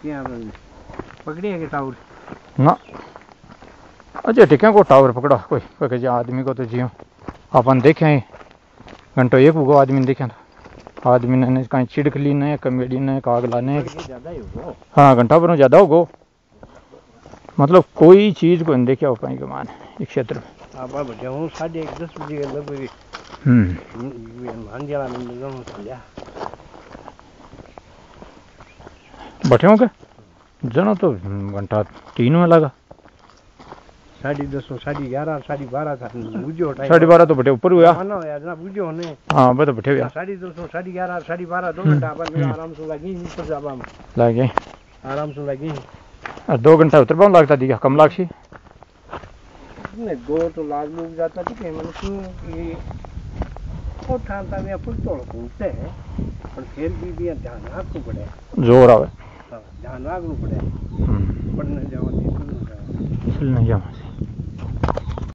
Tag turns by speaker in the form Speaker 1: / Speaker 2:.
Speaker 1: पकड़ी है कि टावर
Speaker 2: ना अजय टिके को टावर पकड़ा कोई कोई आदमी को तो जियो अपन देखे घंटो एक वो आदमी ने देखा था आदमी ने कहीं चिड़कली ने कमेडी ने कागला ने हाँ घंटा पर ज़्यादा होगो मतलब कोई चीज़ को नहीं देखा हो कहीं कमान इस क्षेत्र में
Speaker 1: 10:30 बजे लगभग
Speaker 2: बैठे होंगे जना तो घंटा 3 में लगा
Speaker 1: 10:30 11:30 12:30 था बुझो
Speaker 2: 12:30 तो बैठे ऊपर हुआ
Speaker 1: ना बुझो ने
Speaker 2: हाँ बस तो बैठे हुआ
Speaker 1: 10:30 11:30 12:30 2 घंटा अपन आराम से लगी ऊपर जाबा में
Speaker 2: लगे
Speaker 1: आराम से लगी
Speaker 2: 2 घंटा उतर पाऊँ लगता दिखा कम लागसी
Speaker 1: नहीं 2 तो लाग जाता थी कि मतलब ये वो ठानता में फुल तोड़ घूमते हैं पर फिर भी ध्यान रखना पड़े
Speaker 2: जोर आवे
Speaker 1: ध्यान रखना पड़े पढ़ने जाओ
Speaker 2: नहीं जाओ